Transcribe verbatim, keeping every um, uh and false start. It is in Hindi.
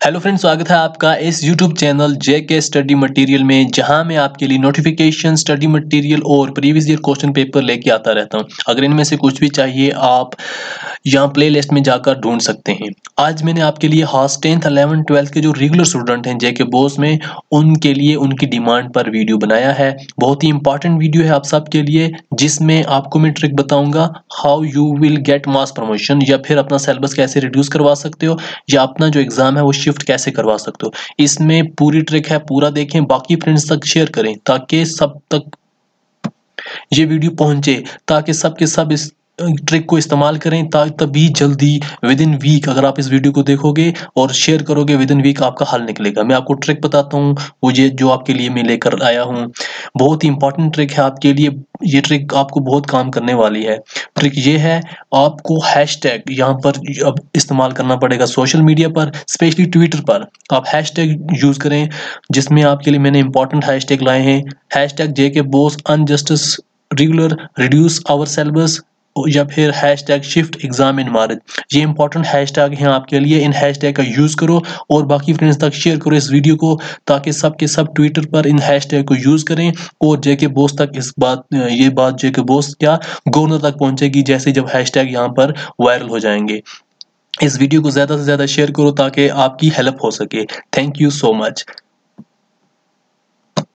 हेलो फ्रेंड्स, स्वागत है आपका इस YouTube channel JK study material में, जहां मैं आपके लिए नोटिफिकेशन, स्टडी मटेरियल और प्रीवियस ईयर क्वेश्चन पेपर लेके आता रहता हूं। अगर इनमें से कुछ भी चाहिए आप यहां प्लेलिस्ट में जाकर ढूंढ सकते हैं। आज मैंने आपके लिए खास टेंथ इलेवन ट्वेल्थ के जो रेगुलर स्टूडेंट हैं जेके बोस में, उनके लिए उनकी डिमांड पर वीडियो बनाया है। बहुत ही इंपॉर्टेंट वीडियो है आप सबके लिए, जिसमें आपको मैं ट्रिक बताऊंगा how you will get mass promotion, या फिर अपना सिलेबस कैसे रिड्यूस करवा सकते हो, या अपना जो एग्जाम है वो शिफ्ट कैसे करवा सकते हो। इसमें पूरी ट्रिक है, पूरा देखें, बाकी फ्रेंड्स तक शेयर करें ताकि सब तक ये वीडियो पहुंचे, ताकि सब के सब इस ट्रिक को इस्तेमाल करें। तभी जल्दी विद इन वीक अगर आप इस वीडियो को देखोगे और शेयर करोगे, विद इन वीक आपका हल निकलेगा। मैं आपको ट्रिक बताता हूँ, वो ये जो आपके लिए मैं लेकर आया हूँ, बहुत ही इंपॉर्टेंट ट्रिक है आपके लिए। ये ट्रिक आपको बहुत काम करने वाली है। ट्रिक ये है, आपको हैशटैग यहाँ पर अब इस्तेमाल करना पड़ेगा सोशल मीडिया पर, स्पेशली ट्विटर पर। आप हैशटैग यूज करें, जिसमें आपके लिए मैंने इंपॉर्टेंट हैशटैग लाए हैं। Hashtag JK BOSE unjustice regular reduce our syllabus, या फिर hashtag shift exam in March. ये इंपॉर्टेंट हैशटैग हैं आपके लिए। इन हैशटैग का यूज करो और बाकी फ्रेंड्स तक शेयर करो इस वीडियो को, ताकि सब के सब ट्विटर पर इन हैशटैग को यूज करें और जेके बोस तक इस बात ये बात जेके बोस क्या गवर्नर तक पहुंचेगी, जैसे जब हैशटैग यहाँ पर वायरल हो जाएंगे। इस वीडियो को ज्यादा से ज्यादा शेयर करो ताकि आपकी हेल्प हो सके। Thank you so much.